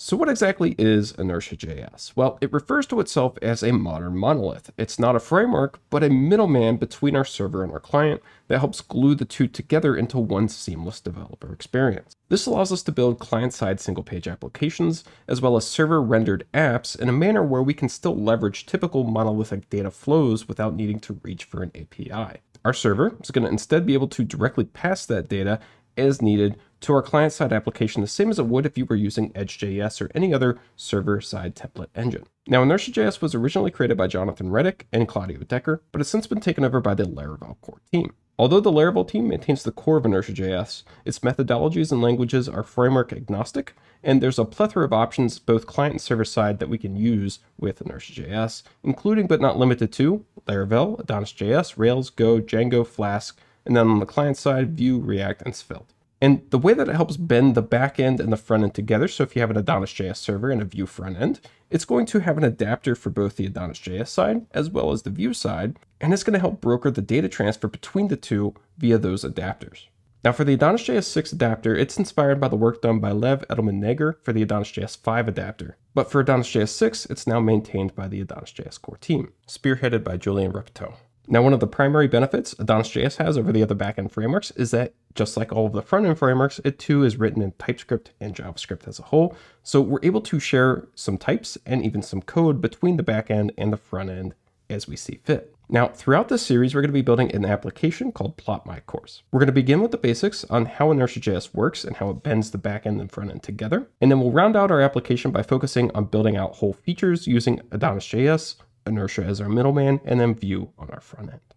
So what exactly is InertiaJS? Well, it refers to itself as a modern monolith. It's not a framework, but a middleman between our server and our client that helps glue the two together into one seamless developer experience. This allows us to build client-side single-page applications, as well as server-rendered apps in a manner where we can still leverage typical monolithic data flows without needing to reach for an API. Our server is going to instead be able to directly pass that data as needed to our client-side application, the same as it would if you were using EdgeJS or any other server-side template engine. Now, InertiaJS was originally created by Jonathan Reddick and Claudio Decker, but has since been taken over by the Laravel core team. Although the Laravel team maintains the core of InertiaJS, its methodologies and languages are framework-agnostic, and there's a plethora of options both client and server-side that we can use with InertiaJS, including but not limited to Laravel, AdonisJS, Rails, Go, Django, Flask, and then on the client side, Vue, React, and Svelte. And the way that it helps bend the backend and the front end together, so if you have an AdonisJS server and a Vue front end, it's going to have an adapter for both the AdonisJS side as well as the Vue side, and it's going to help broker the data transfer between the two via those adapters. Now for the AdonisJS 6 adapter, it's inspired by the work done by Lev Edelman-Neger for the AdonisJS 5 adapter. But for AdonisJS 6, it's now maintained by the AdonisJS core team, spearheaded by Julien Repetto. Now, one of the primary benefits AdonisJS has over the other backend frameworks is that, just like all of the front-end frameworks, it too is written in TypeScript and JavaScript as a whole. So we're able to share some types and even some code between the backend and the front end as we see fit. Now, throughout this series, we're going to be building an application called Plot My Course. We're going to begin with the basics on how InertiaJS works and how it bends the backend and front end together. And then we'll round out our application by focusing on building out whole features using AdonisJS, Inertia as our middleman, and then Vue on our front end.